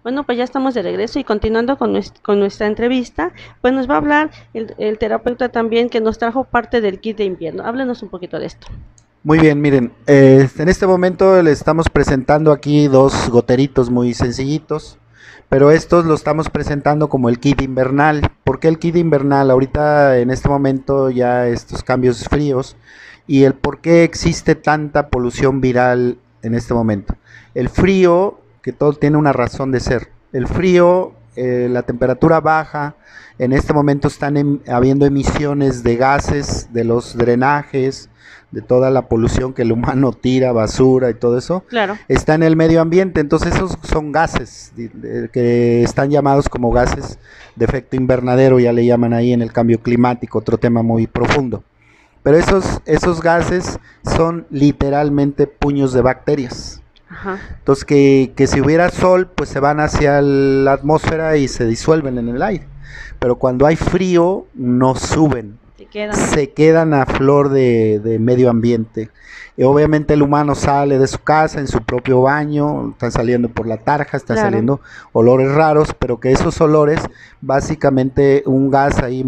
Bueno, pues ya estamos de regreso y continuando con nuestra entrevista, pues nos va a hablar el terapeuta también que nos trajo parte del kit de invierno. Háblenos un poquito de esto. Muy bien, miren, en este momento le estamos presentando aquí dos goteritos muy sencillitos, pero estos lo estamos presentando como el kit invernal. ¿Por qué el kit invernal? Ahorita en este momento ya estos cambios fríos y el por qué existe tanta polución viral en este momento. El frío, que todo tiene una razón de ser. El frío, la temperatura baja, en este momento están habiendo emisiones de gases de los drenajes, de toda la polución que el humano tira, basura y todo eso, Claro. está en el medio ambiente. Entonces esos son gases que están llamados como gases de efecto invernadero, ya le llaman ahí en el cambio climático, otro tema muy profundo. Pero esos gases son literalmente puños de bacterias. Ajá. Entonces que si hubiera sol, pues se van hacia la atmósfera y se disuelven en el aire. Pero cuando hay frío, no suben, Se quedan. se quedan a flor de medio ambiente. Y obviamente el humano sale de su casa en su propio baño, está saliendo por la tarja, está Claro. saliendo olores raros, pero que esos olores, básicamente un gas ahí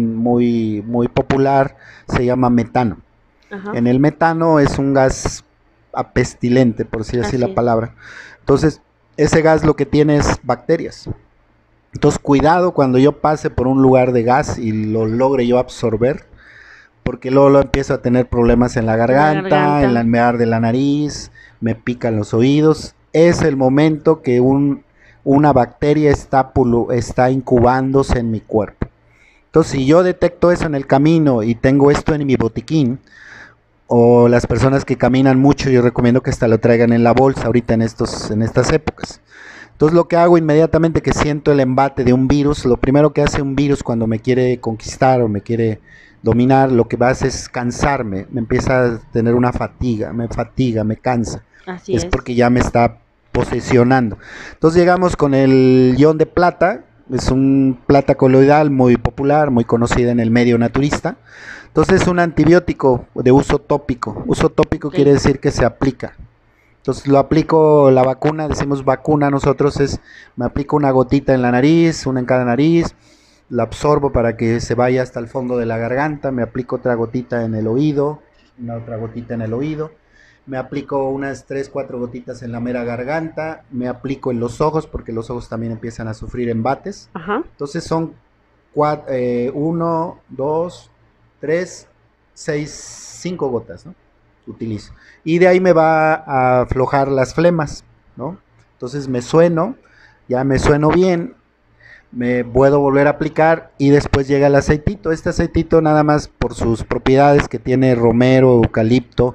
muy popular, se llama metano. Ajá. En el metano es un gas apestilente, por decir así Así la es. palabra. Entonces, ese gas lo que tiene es bacterias. Entonces, cuidado cuando yo pase por un lugar de gas y lo logre yo absorber, porque luego lo empiezo a tener problemas en la En la garganta, en la garganta. alvear de la nariz, me pican los oídos. Es el momento que una bacteria está incubándose en mi cuerpo. Entonces, si yo detecto eso en el camino y tengo esto en mi botiquín, o las personas que caminan mucho, yo recomiendo que hasta lo traigan en la bolsa ahorita en estas épocas. Entonces lo que hago inmediatamente que siento el embate de un virus, lo primero que hace un virus cuando me quiere conquistar o me quiere dominar, lo que va a hacer es cansarme, me empieza a tener una fatiga, me cansa. Así Es es. porque ya me está posesionando. Entonces llegamos con el ion de plata, es un plata coloidal muy popular, muy conocida en el medio naturista. Entonces es un antibiótico de uso tópico. Uso tópico Ok. quiere decir que se aplica. Entonces lo aplico la vacuna, decimos vacuna nosotros es, me aplico una gotita en la nariz, una en cada nariz, la absorbo para que se vaya hasta el fondo de la garganta, me aplico otra gotita en el oído, una otra gotita en el oído, me aplico unas 3 4 gotitas en la mera garganta, me aplico en los ojos porque los ojos también empiezan a sufrir embates. Ajá. Entonces son 1, 2, 3, 6, 5 gotas, ¿no? Utilizo. Y de ahí me va a aflojar las flemas, ¿no? Entonces ya me sueno bien, me puedo volver a aplicar y después llega el aceitito. Este aceitito nada más por sus propiedades que tiene romero, eucalipto,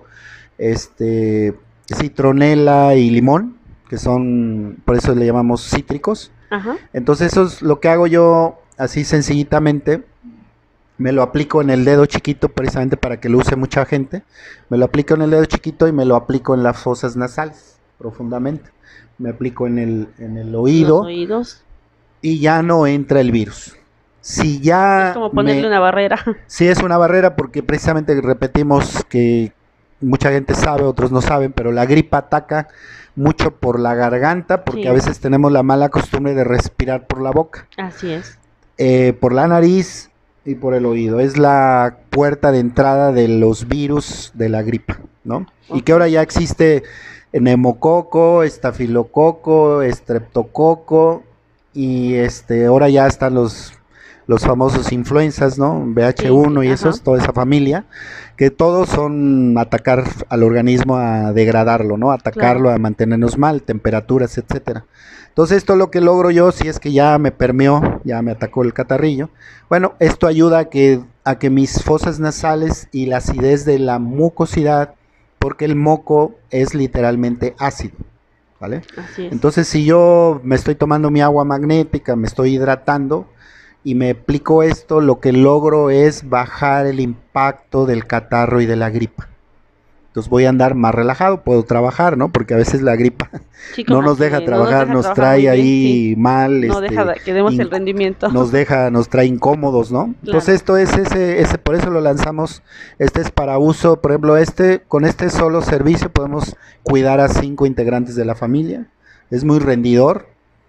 citronela y limón, que son, por eso le llamamos cítricos. Ajá. Entonces eso es lo que hago yo así sencillitamente. Me lo aplico en el dedo chiquito precisamente para que lo use mucha gente. Me lo aplico en el dedo chiquito y me lo aplico en las fosas nasales profundamente. Me aplico en el Los oído oídos. y ya no entra el virus. Si Es ya como ponerle me... una barrera. Sí es una barrera porque precisamente repetimos que mucha gente sabe, otros no saben, pero la gripa ataca mucho por la garganta porque a Sí. veces tenemos la mala costumbre de respirar por la boca. Así es. Por la nariz y por el oído. Es la puerta de entrada de los virus de la gripa, ¿no? Y Ok. que ahora ya existe neumococo, estafilococo, estreptococo y ahora ya están los famosos influenzas, ¿no? Sí, sí. VH1 y Ajá. esos, toda esa familia, que todos son atacar al organismo a degradarlo, ¿no? Claro. Atacarlo, a mantenernos mal, temperaturas, etcétera. Entonces esto es lo que logro yo si es que ya me permeó, ya me atacó el catarrillo. Bueno, esto ayuda a que mis fosas nasales y la acidez de la mucosidad, porque el moco es literalmente ácido, ¿vale? Así es. Entonces si yo me estoy tomando mi agua magnética, me estoy hidratando y me aplico esto, lo que logro es bajar el impacto del catarro y de la gripa. Entonces voy a andar más relajado, puedo trabajar, ¿no? Porque a veces la gripa Sí, no como nos deja que no nos trabajar, deja nos trabajar muy trae bien. Sí. ahí mal, No deja que demos el rendimiento. nos trae incómodos, ¿no? Claro. Entonces esto es por eso lo lanzamos, este es para uso, por ejemplo, con este solo servicio podemos cuidar a 5 integrantes de la familia, es muy rendidor,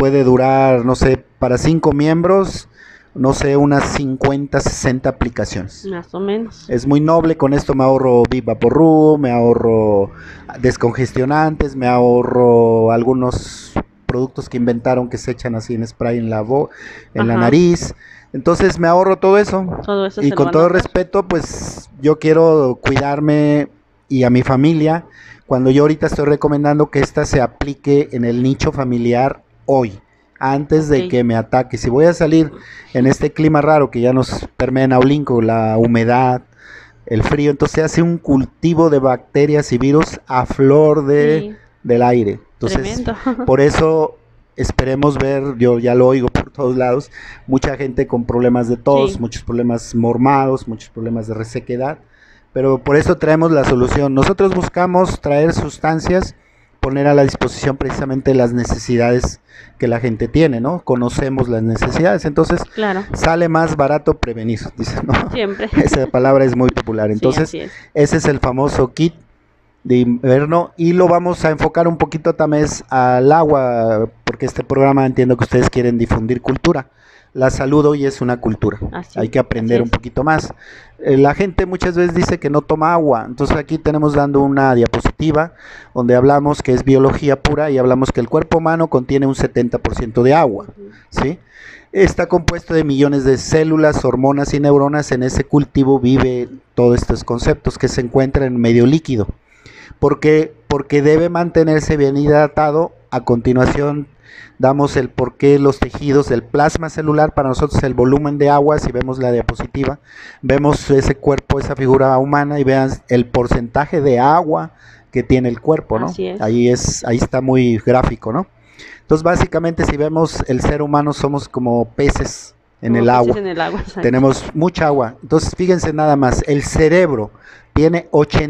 puede durar, no sé, para 5 miembros, no sé, unas 50, 60 aplicaciones. Más o menos. Es muy noble, con esto me ahorro Vivaporru, me ahorro descongestionantes, me ahorro algunos productos que inventaron que se echan así en spray en en la Ajá. nariz. Entonces me ahorro todo eso. Todo eso Y se lo con van a todo ahorrar. respeto, pues yo quiero cuidarme y a mi familia, cuando yo ahorita estoy recomendando que esta se aplique en el nicho familiar hoy, antes de Ok. que me ataque. Si voy a salir en este clima raro que ya nos permea en Aulinco, la humedad, el frío, entonces se hace un cultivo de bacterias y virus a flor Sí, del aire. Entonces, tremendo. por eso esperemos ver, yo ya lo oigo por todos lados, mucha gente con problemas de tos, Sí, muchos problemas mormados, muchos problemas de resequedad, pero por eso traemos la solución. Nosotros buscamos traer sustancias, poner a la disposición precisamente las necesidades que la gente tiene, ¿no? Conocemos las necesidades, entonces claro. sale más barato prevenir, dice, ¿no? Siempre. Esa palabra es muy popular. Sí, Entonces, así es. ese es el famoso kit de invierno y lo vamos a enfocar un poquito también al agua, porque este programa entiendo que ustedes quieren difundir cultura. La salud hoy es una cultura, hay que Así aprender un es. poquito más. La gente muchas veces dice que no toma agua, entonces aquí tenemos dando una diapositiva donde hablamos que es biología pura y hablamos que el cuerpo humano contiene un 70% de agua, Ujú. ¿sí? Está compuesto de millones de células, hormonas y neuronas. En ese cultivo vive todos estos conceptos que se encuentran en medio líquido. ¿Por qué? Porque debe mantenerse bien hidratado. A continuación damos el por qué los tejidos del plasma celular, para nosotros el volumen de agua. Si vemos la diapositiva, vemos ese cuerpo, esa figura humana, y vean el porcentaje de agua que tiene el cuerpo, ¿no? Así es. Ahí está muy gráfico, ¿no? Entonces básicamente si vemos el ser humano somos como peces en Como el peces agua. en el agua, exacto. Tenemos mucha agua. Entonces, fíjense nada más, el cerebro tiene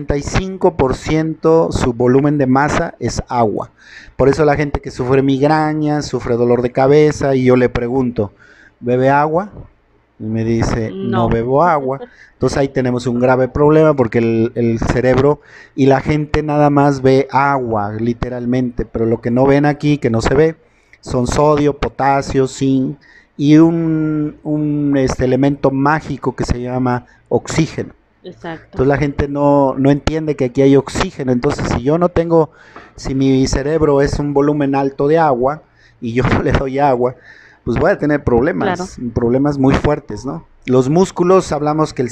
85% su volumen de masa es agua. Por eso la gente que sufre migrañas, sufre dolor de cabeza, y yo le pregunto, ¿bebe agua? Y me dice, no No. bebo agua. Entonces ahí tenemos un grave problema porque el cerebro y la gente nada más ve agua, literalmente, pero lo que no ven aquí, que no se ve, son sodio, potasio, zinc y un elemento mágico que se llama oxígeno. Exacto. Entonces la gente no entiende que aquí hay oxígeno. Entonces si mi cerebro es un volumen alto de agua y yo no le doy agua, pues voy a tener problemas, Claro. problemas muy fuertes, ¿no? Los músculos, hablamos que el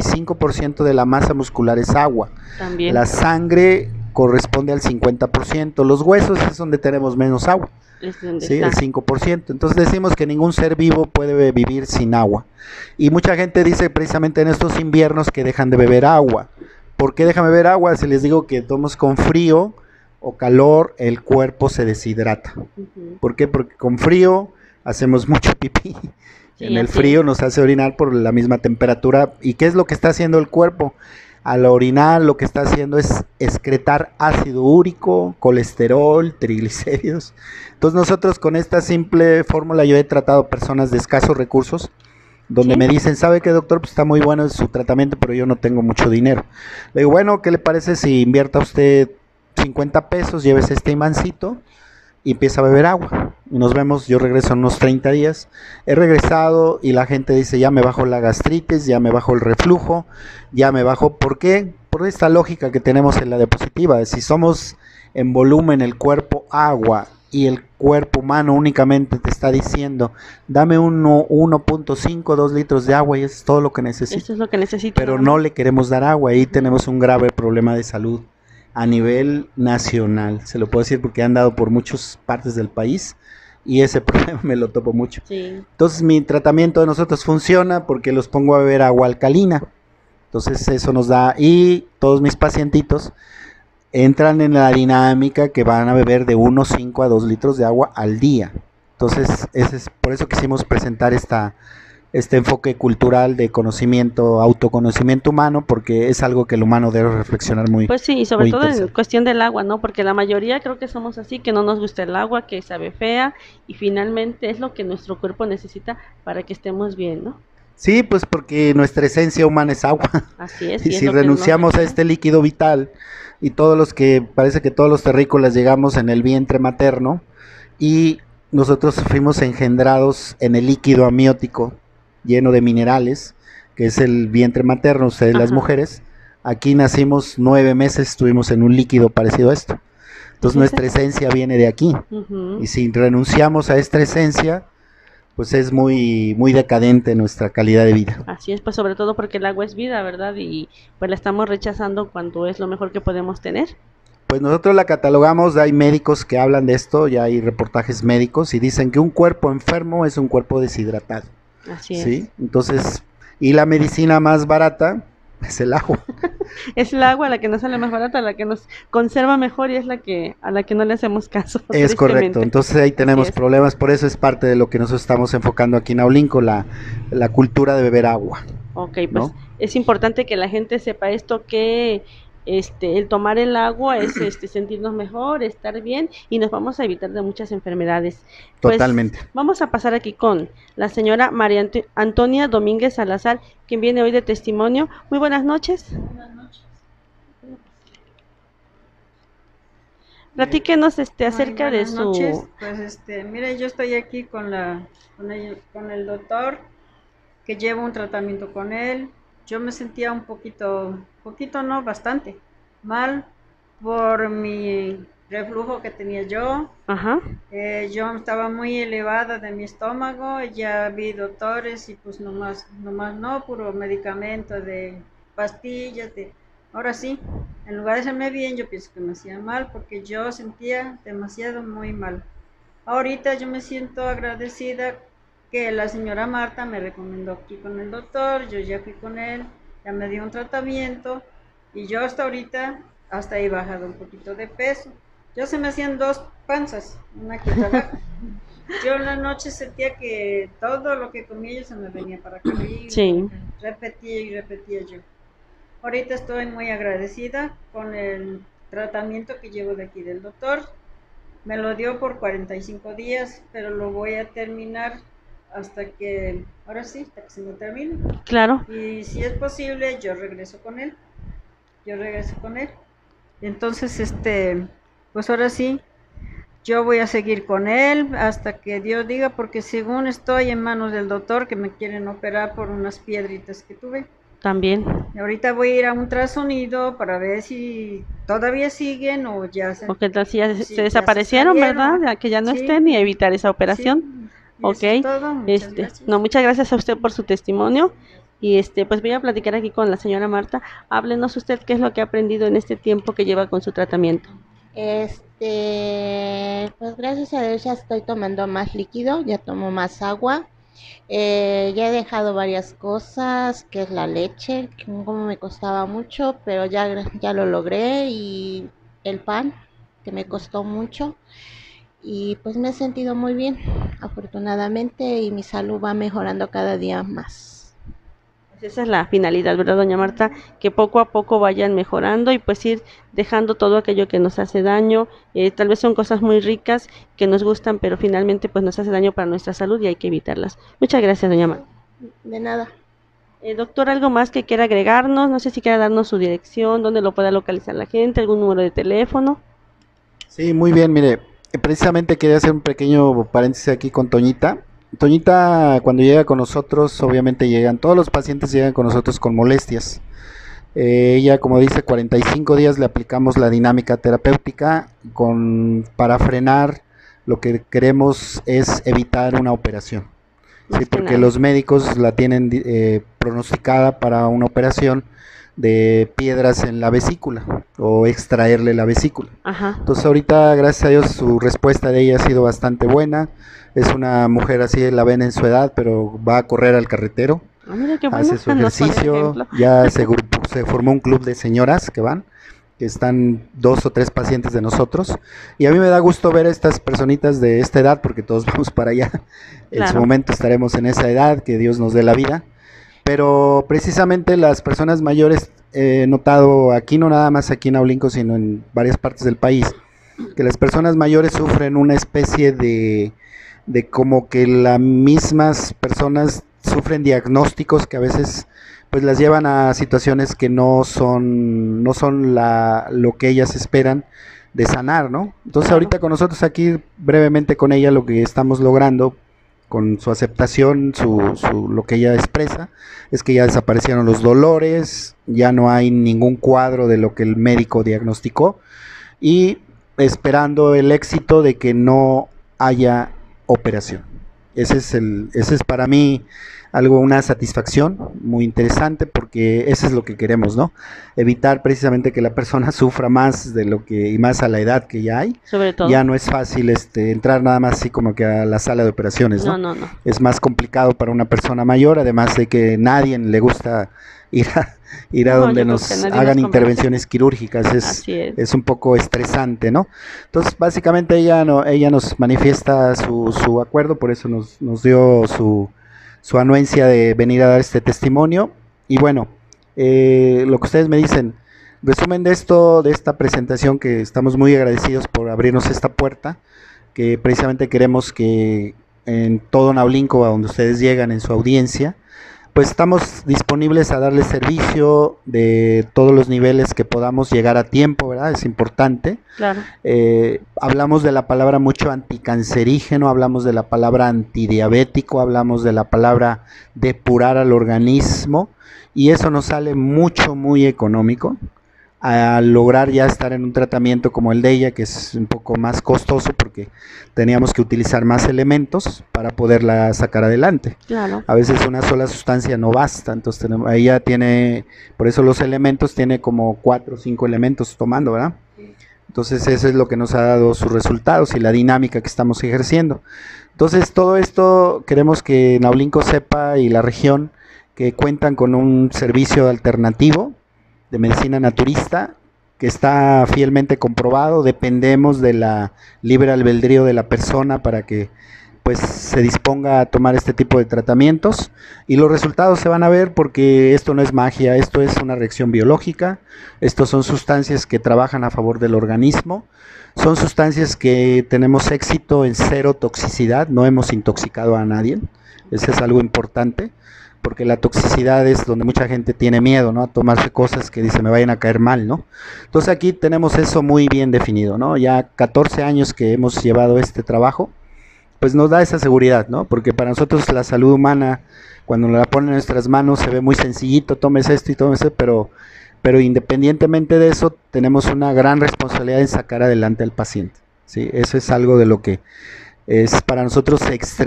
75% de la masa muscular es agua. También. La sangre corresponde al 50%. Los huesos es donde tenemos menos agua. Es donde Sí, el está. 5%. Entonces decimos que ningún ser vivo puede vivir sin agua. Y mucha gente dice precisamente en estos inviernos que dejan de beber agua. ¿Por qué dejan de beber agua? Si les digo que tomamos con frío o calor, el cuerpo se deshidrata. Ujú. ¿Por qué? Porque con frío hacemos mucho pipí. Sí, En el así frío es. nos hace orinar por la misma temperatura. ¿Y qué es lo que está haciendo el cuerpo? Al orinar lo que está haciendo es excretar ácido úrico, colesterol, triglicéridos. Entonces nosotros con esta simple fórmula, yo he tratado personas de escasos recursos, donde Sí. me dicen, ¿sabe qué, doctor? Pues está muy bueno su tratamiento, pero yo no tengo mucho dinero. Le digo, bueno, ¿qué le parece si invierta usted 50 pesos, llévese este imancito y empieza a beber agua? Y nos vemos, yo regreso en unos 30 días. He regresado y la gente dice, ya me bajó la gastritis, ya me bajó el reflujo, ya me bajó. ¿Por qué? Por esta lógica que tenemos en la diapositiva. Si somos en volumen el cuerpo agua y el cuerpo humano únicamente te está diciendo, dame 1.5, 2 litros de agua y eso es todo lo que necesito. Eso es lo que necesito. Pero nada no más. le queremos dar agua, ahí tenemos un grave problema de salud a nivel nacional, se lo puedo decir porque he andado por muchas partes del país y ese problema me lo topo mucho. Sí. Entonces mi tratamiento de nosotros funciona porque los pongo a beber agua alcalina, entonces eso nos da, y todos mis pacientitos entran en la dinámica que van a beber de 1.5 a 2 litros de agua al día. Entonces por eso quisimos presentar este enfoque cultural de conocimiento, autoconocimiento humano, porque es algo que el humano debe reflexionar muy, Pues sí, y sobre muy todo en interesante. cuestión del agua, ¿no? Porque la mayoría creo que somos así, que no nos gusta el agua, que sabe fea, y finalmente es lo que nuestro cuerpo necesita para que estemos bien, ¿no? Sí, pues porque nuestra esencia humana es agua. Así es. Y Y es si lo que nos renunciamos a requiere. este líquido vital, y parece que todos los terrícolas llegamos en el vientre materno, y nosotros fuimos engendrados en el líquido amniótico lleno de minerales, que es el vientre materno, ustedes las Ajá. mujeres. Aquí nacimos 9 meses, estuvimos en un líquido parecido a esto. Entonces Fíjese. nuestra esencia viene de aquí. Ujú. Y si renunciamos a esta esencia, pues es muy, muy decadente nuestra calidad de vida. Así es, pues sobre todo porque el agua es vida, ¿verdad? Y pues la estamos rechazando cuando es lo mejor que podemos tener. Pues nosotros la catalogamos, hay médicos que hablan de esto, ya hay reportajes médicos y dicen que un cuerpo enfermo es un cuerpo deshidratado, Así es. ¿sí? Entonces, y la medicina más barata es el agua. Es el agua la que nos sale más barata, la que nos conserva mejor y es la que a la que no le hacemos caso, Es correcto, tristemente. entonces ahí Así tenemos es. problemas, por eso es parte de lo que nosotros estamos enfocando aquí en Aulinco, la cultura de beber agua, Ok, pues ¿no? es importante que la gente sepa esto, que el tomar el agua es sentirnos mejor, estar bien y nos vamos a evitar de muchas enfermedades. Pues Totalmente. vamos a pasar aquí con la señora María Antonia Domínguez Salazar, quien viene hoy de testimonio. Muy buenas noches. Platíquenos acerca de Buenas noches. su... Pues mire, yo estoy aquí con el doctor, que llevo un tratamiento con él. Yo me sentía un poquito no, bastante mal por mi reflujo que tenía yo. Ajá, Yo estaba muy elevada de mi estómago, ya vi doctores y pues nomás no, puro medicamento de pastillas, ahora sí, en lugar de hacerme bien, yo pienso que me hacía mal porque yo sentía demasiado muy mal. Ahorita yo me siento agradecida que la señora Marta me recomendó aquí con el doctor, yo ya fui con él, ya me dio un tratamiento y yo hasta ahorita hasta he bajado un poquito de peso. Yo se me hacían dos panzas, una aquí otra abajo. Yo en la noche sentía que todo lo que comía yo se me venía para acá arriba, sí, repetía y repetía yo. Ahorita estoy muy agradecida con el tratamiento que llevo de aquí del doctor. Me lo dio por 45 días, pero lo voy a terminar ahora sí, hasta que se me termine. claro. Y si es posible, yo regreso con él. Yo regreso con él. Entonces, pues ahora sí, yo voy a seguir con él hasta que Dios diga, porque según estoy en manos del doctor que me quieren operar por unas piedritas que tuve. También. Y ahorita voy a ir a un ultrasonido para ver si todavía siguen o ya O qué tal si ya si se ya desaparecieron, ¿verdad? Ya que ya no Sí, estén y evitar esa operación. sí. Y Ok. eso es todo. Muchas gracias. No, muchas gracias a usted por su testimonio. Y pues voy a platicar aquí con la señora Marta. Háblenos usted qué es lo que ha aprendido en este tiempo que lleva con su tratamiento. Pues gracias a Dios ya estoy tomando más líquido, ya tomo más agua. Ya he dejado varias cosas, que es la leche, que como me costaba mucho, pero ya lo logré, y el pan, que me costó mucho. Y pues me he sentido muy bien, afortunadamente, y mi salud va mejorando cada día más. Pues esa es la finalidad, ¿verdad, doña Marta? Que poco a poco vayan mejorando y pues ir dejando todo aquello que nos hace daño. Tal vez son cosas muy ricas que nos gustan, pero finalmente pues nos hace daño para nuestra salud y hay que evitarlas. Muchas gracias, doña Marta. De nada. Doctor, ¿algo más que quiera agregarnos? No sé si quiera darnos su dirección, dónde lo pueda localizar la gente, algún número de teléfono. Sí, muy bien, mire, precisamente quería hacer un pequeño paréntesis aquí con Toñita. Toñita, cuando llega con nosotros, obviamente todos los pacientes llegan con nosotros con molestias. Ella, como dice, 45 días le aplicamos la dinámica terapéutica para frenar. Lo que queremos es evitar una operación. Sí, porque los médicos la tienen pronosticada para una operación de piedras en la vesícula o extraerle la vesícula. Ajá. Entonces ahorita, gracias a Dios, su respuesta de ella ha sido bastante buena. Es una mujer así, la ven en su edad, pero va a correr al carretero. Mira qué bueno. Hace su ejercicio, ya se formó un club de señoras que van, que están 2 o 3 pacientes de nosotros, y a mí me da gusto ver a estas personitas de esta edad, porque todos vamos para allá, en su momento estaremos en esa edad, que Dios nos dé la vida, pero precisamente las personas mayores, he notado aquí, no nada más aquí en Aulinco, sino en varias partes del país, que las personas mayores sufren una especie de como que las mismas personas sufren diagnósticos que a veces pues las llevan a situaciones que no son lo que ellas esperan, de sanar, ¿no? Entonces Claro. ahorita con nosotros aquí brevemente con ella lo que estamos logrando con su aceptación, lo que ella expresa, es que ya desaparecieron los dolores, ya no hay ningún cuadro de lo que el médico diagnosticó y esperando el éxito de que no haya operación. Ese es para mí una satisfacción muy interesante porque eso es lo que queremos, ¿no? Evitar precisamente que la persona sufra más de lo que, y más a la edad que ya hay. Sobre todo. Ya no es fácil entrar nada más así como que a la sala de operaciones, ¿no? No. Es más complicado para una persona mayor, además de que nadie le gusta ir a No, donde yo creo nos que a nadie hagan nos convence. intervenciones quirúrgicas, Así es. es un poco estresante, ¿no? Entonces, básicamente ella nos manifiesta su acuerdo, por eso nos dio su anuencia de venir a dar este testimonio. Y bueno, lo que ustedes me dicen, resumen de esta presentación, que estamos muy agradecidos por abrirnos esta puerta, que precisamente queremos que en todo Naolinco, a donde ustedes llegan en su audiencia, pues estamos disponibles a darles servicio de todos los niveles que podamos llegar a tiempo, ¿verdad? Es importante. Claro. Hablamos de la palabra mucho anticancerígeno, hablamos de la palabra antidiabético, hablamos de la palabra depurar al organismo, y eso nos sale muy económico al lograr ya estar en un tratamiento como el de ella, que es un poco más costoso porque teníamos que utilizar más elementos para poderla sacar adelante. Claro. A veces una sola sustancia no basta, entonces ella tiene, por eso los elementos, tiene como 4 o 5 elementos tomando, ¿verdad? Entonces eso es lo que nos ha dado sus resultados y la dinámica que estamos ejerciendo. Entonces todo esto queremos que Naolinco sepa, y la región, que cuentan con un servicio alternativo de medicina naturista que está fielmente comprobado. Dependemos de la libre albedrío de la persona para que pues se disponga a tomar este tipo de tratamientos, y los resultados se van a ver, porque esto no es magia, esto es una reacción biológica, estos son sustancias que trabajan a favor del organismo, son sustancias que tenemos éxito en cero toxicidad, no hemos intoxicado a nadie, eso es algo importante, porque la toxicidad es donde mucha gente tiene miedo, ¿no? A tomarse cosas que dice me vayan a caer mal, ¿no? Entonces aquí tenemos eso muy bien definido, ¿no? Ya 14 años que hemos llevado este trabajo, pues nos da esa seguridad, ¿no? Porque para nosotros la salud humana, cuando la ponen en nuestras manos, se ve muy sencillito, tomes esto y tomes eso, pero independientemente de eso, tenemos una gran responsabilidad en sacar adelante al paciente, ¿sí? Eso es algo de lo que es para nosotros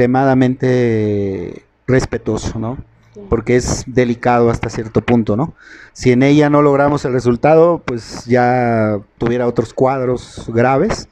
extremadamente respetuoso, ¿no? Porque es delicado hasta cierto punto, ¿no? Si en ella no logramos el resultado, pues ya tuviera otros cuadros graves,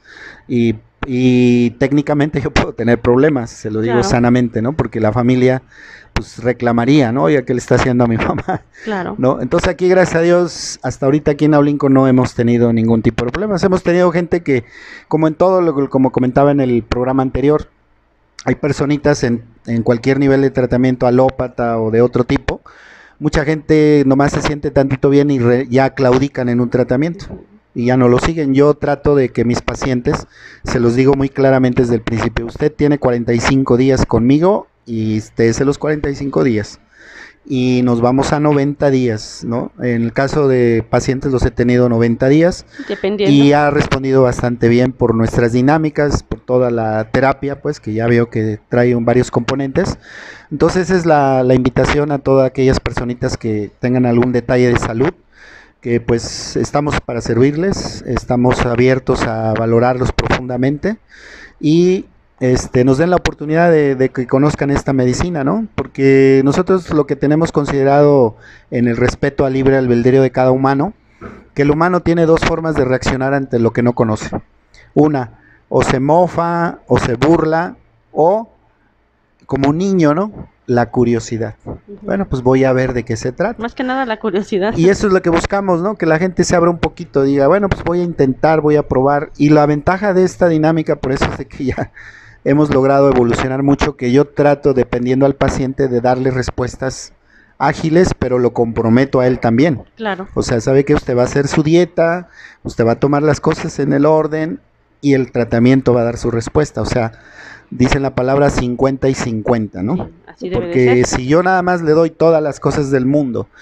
y técnicamente yo puedo tener problemas, se lo digo Claro. sanamente, ¿no? Porque la familia pues reclamaría, ¿no? Ya que le está haciendo a mi mamá, Claro. ¿no? Entonces aquí, gracias a Dios, hasta ahorita aquí en Naolinco no hemos tenido ningún tipo de problemas. Hemos tenido gente que, como en todo, como comentaba en el programa anterior, hay personitas en cualquier nivel de tratamiento, alópata o de otro tipo, mucha gente nomás se siente tantito bien y ya claudican en un tratamiento y ya no lo siguen. Yo trato de que mis pacientes, se los digo muy claramente desde el principio, usted tiene 45 días conmigo y estése los 45 días y nos vamos a 90 días, ¿no? En el caso de pacientes los he tenido 90 días Dependiendo. y ha respondido bastante bien por nuestras dinámicas, por toda la terapia, pues que ya veo que trae varios componentes. Entonces es la invitación a todas aquellas personitas que tengan algún detalle de salud, que pues estamos para servirles, estamos abiertos a valorarlos profundamente y nos den la oportunidad de que conozcan esta medicina, ¿no? Porque nosotros lo que tenemos considerado en el respeto al libre albedrío de cada humano, que el humano tiene 2 formas de reaccionar ante lo que no conoce. Una, o se mofa, o se burla, o como un niño, ¿no? La curiosidad. Bueno, pues voy a ver de qué se trata. Más que nada la curiosidad. Y eso es lo que buscamos, ¿no? Que la gente se abra un poquito, diga, bueno, pues voy a intentar, voy a probar. Y la ventaja de esta dinámica, por eso es de que ya hemos logrado evolucionar mucho, que yo trato, dependiendo al paciente, de darle respuestas ágiles, pero lo comprometo a él también. Claro. O sea, sabe que usted va a hacer su dieta, usted va a tomar las cosas en el orden y el tratamiento va a dar su respuesta. O sea, dicen la palabra 50 y 50, ¿no? Sí, así debe de Porque ser. si yo nada más le doy todas las cosas del mundo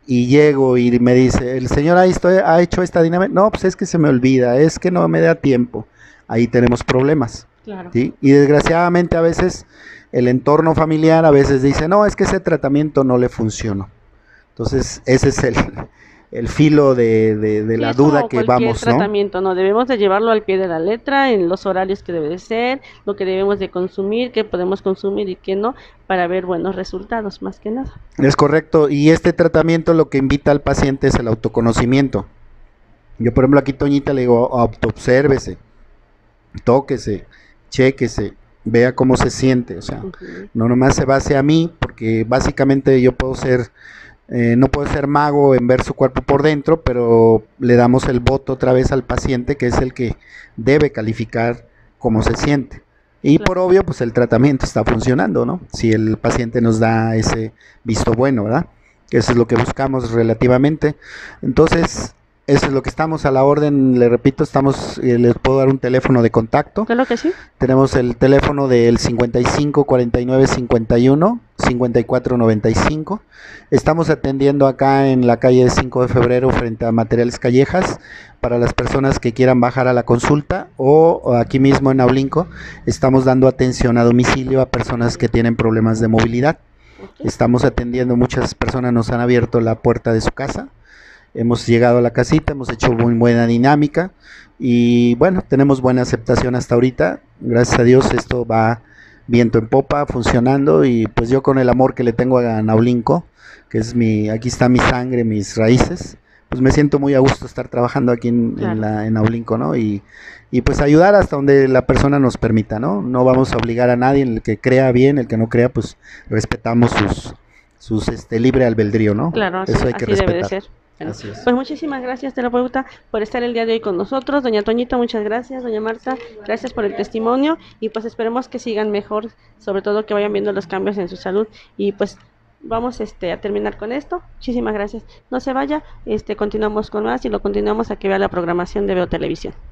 y llego y me dice, el señor ha hecho esta dinámica, no, pues es que se me olvida, es que no me da tiempo, ahí tenemos problemas. Claro. ¿Sí? Y desgraciadamente a veces el entorno familiar a veces dice, no, es que ese tratamiento no le funcionó. Entonces ese es el filo de Sí, la es duda como que cualquier vamos, ¿no? tratamiento, ¿no? Debemos de llevarlo al pie de la letra, en los horarios que debe de ser, lo que debemos de consumir, qué podemos consumir y qué no, para ver buenos resultados, más que nada. Es correcto, y este tratamiento lo que invita al paciente es el autoconocimiento. Yo, por ejemplo, aquí Toñita le digo, autoobsérvese, tóquese, chéquese, vea cómo se siente, o sea, no nomás se base a mí, porque básicamente yo puedo ser, no puedo ser mago en ver su cuerpo por dentro, pero le damos el voto otra vez al paciente, que es el que debe calificar cómo se siente. Y Claro. por obvio, pues el tratamiento está funcionando, ¿no? Si el paciente nos da ese visto bueno, ¿verdad? Eso es lo que buscamos relativamente. Entonces, eso es lo que estamos a la orden, le repito, les puedo dar un teléfono de contacto. Claro que sí. Tenemos el teléfono del 55 49 51 54 95. Estamos atendiendo acá en la calle 5 de febrero frente a Materiales Callejas para las personas que quieran bajar a la consulta, o aquí mismo en Aulinco estamos dando atención a domicilio a personas que tienen problemas de movilidad. Ok. Estamos atendiendo, muchas personas nos han abierto la puerta de su casa. Hemos llegado a la casita, hemos hecho muy buena dinámica y bueno, tenemos buena aceptación hasta ahorita. Gracias a Dios esto va viento en popa, funcionando, y pues yo con el amor que le tengo a Naulinco, que es aquí está mi sangre, mis raíces, pues me siento muy a gusto estar trabajando aquí Claro. en Naulinco, ¿no? Y pues ayudar hasta donde la persona nos permita, ¿no? No vamos a obligar a nadie, el que crea bien, el que no crea, pues respetamos sus libre albedrío, ¿no? Claro, Eso hay que así debe de respetar. ser. Bueno, Así es. pues muchísimas gracias, terapeuta, por estar el día de hoy con nosotros. Doña Toñita, muchas gracias. Doña Marta, gracias por el testimonio. Y pues esperemos que sigan mejor, sobre todo que vayan viendo los cambios en su salud. Y pues vamos a terminar con esto. Muchísimas gracias. No se vaya, continuamos con más y lo continuamos a que vea la programación de Veo Televisión.